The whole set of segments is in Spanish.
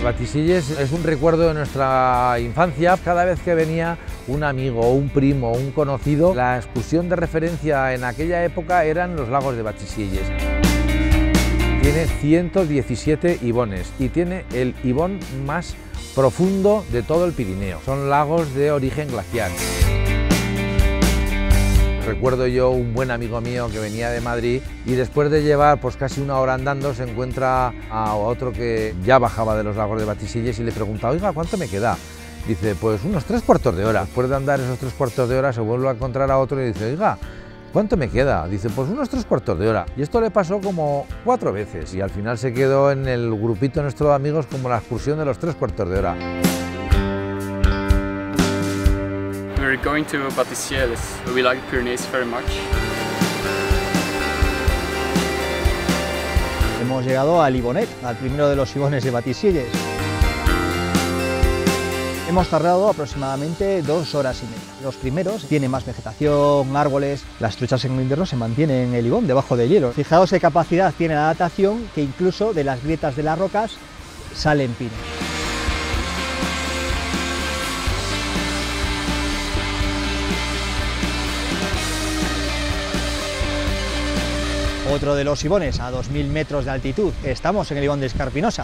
Batisilles es un recuerdo de nuestra infancia. Cada vez que venía un amigo, un primo, un conocido, la excursión de referencia en aquella época eran los lagos de Batisilles. Tiene 117 ibones y tiene el ibón más profundo de todo el Pirineo. Son lagos de origen glaciar. Recuerdo yo un buen amigo mío que venía de Madrid y después de llevar pues casi una hora andando se encuentra a otro que ya bajaba de los lagos de Batisilles y le pregunta: oiga, ¿cuánto me queda? Dice: pues unos 3/4 de hora. Después de andar esos 3/4 de hora se vuelve a encontrar a otro y dice: oiga, ¿cuánto me queda? Dice: pues unos 3/4 de hora. Y esto le pasó como 4 veces y al final se quedó en el grupito nuestro de amigos como la excursión de los 3/4 de hora. We're going to Batisilles. We like Pyrenees very much. Hemos llegado al Ibonet, al primero de los ibones de Batisilles. Hemos tardado aproximadamente 2 horas y media. Los primeros tienen más vegetación, árboles, las truchas en invierno se mantienen en el ibón, debajo del hielo. Fijaos qué capacidad tiene la adaptación, que incluso de las grietas de las rocas salen pinos. Otro de los ibones a 2000 metros de altitud, estamos en el ibón de Escarpinosa.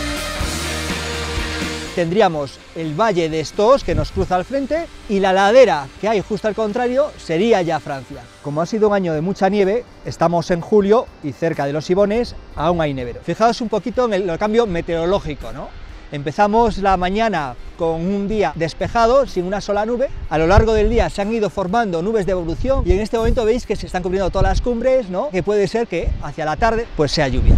Tendríamos el valle de Estós que nos cruza al frente y la ladera que hay justo al contrario sería ya Francia. Como ha sido un año de mucha nieve, estamos en julio y cerca de los ibones aún hay nevero. Fijaos un poquito en el cambio meteorológico, ¿no? Empezamos la mañana con un día despejado, sin una sola nube. A lo largo del día se han ido formando nubes de evolución y en este momento veis que se están cubriendo todas las cumbres, ¿no? Que puede ser que hacia la tarde pues sea lluvia.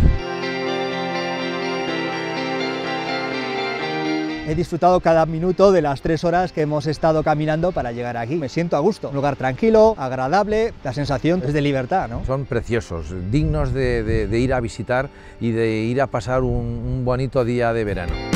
He disfrutado cada minuto de las 3 horas que hemos estado caminando para llegar aquí. Me siento a gusto, un lugar tranquilo, agradable, la sensación es de libertad, ¿no? Son preciosos, dignos de ir a visitar y de ir a pasar un bonito día de verano.